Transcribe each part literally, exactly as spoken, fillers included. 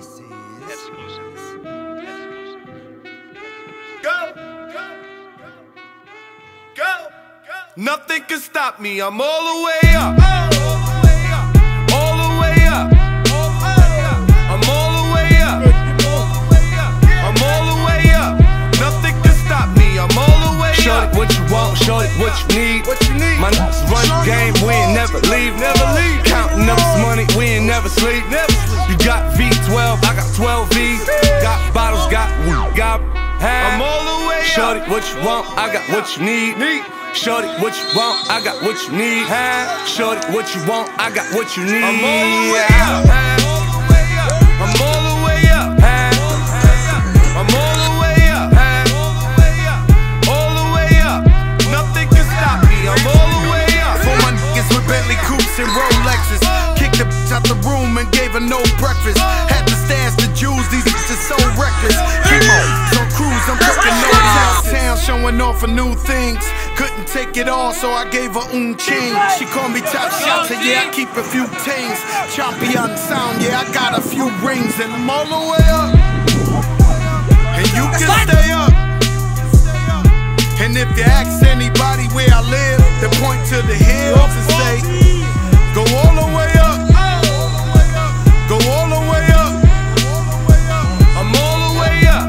Exclusive. Exclusive. Go, go, go, go, go. Nothing can stop me. I'm all the way up. All the way up. All the way up. I'm all the way up. I'm all the way up. Nothing can stop me. I'm all the way up. Shorty, what you want? Shorty, what you need? What you need? My niggas run the game. We ain't never leave. Never leave. Counting up this money. We ain't never sleep. Never sleep. You got V twelve. I got twelve V's. Got bottles. Got weed. Got. I'm all the way up. Shorty, what you want? I got what you need. Shorty, what you want? I got what you need. Shorty, what you want? I got what you need. I'm all the way up. I'm all the way up. I'm all the way up. All the way up. Nothing can stop me. I'm all the way up. For my niggas with Bentley coupes and Rolexes, kicked the bitch out the room and gave her no breakfast. Had to stash the jewels. These bitches so reckless. Chemo on cruise. I'm fucking no town, showing off for new things. Couldn't take it all, so I gave her un ching. She called me top shot, so yeah, I keep a few tings. Champion sound, yeah, I got a few rings, and I'm all the way up. And you can stay up. And if you ask anybody where I live, they point to the hills and say, go all the way up. Go all the way up. I'm all the way up.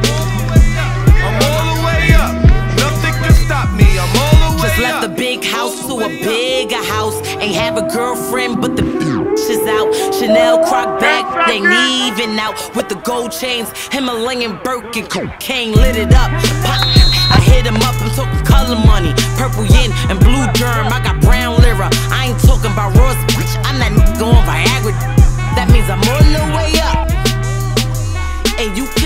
I'm all the way up. Nothing can stop me. I'm all the way up. Just left the big house to a bigger house. Ain't have a girlfriend, but the bitch is out. Chanel croc bag, they ain't even out. With the gold chains, Himalayan Birkin, cocaine lit it up. Pop. I hit him up, I'm talking color money. Purple yin and blue germ, I got brown lira. I ain't talking about Ross, bitch, I'm that nigga going Viagra. That means I'm all the way up. And you can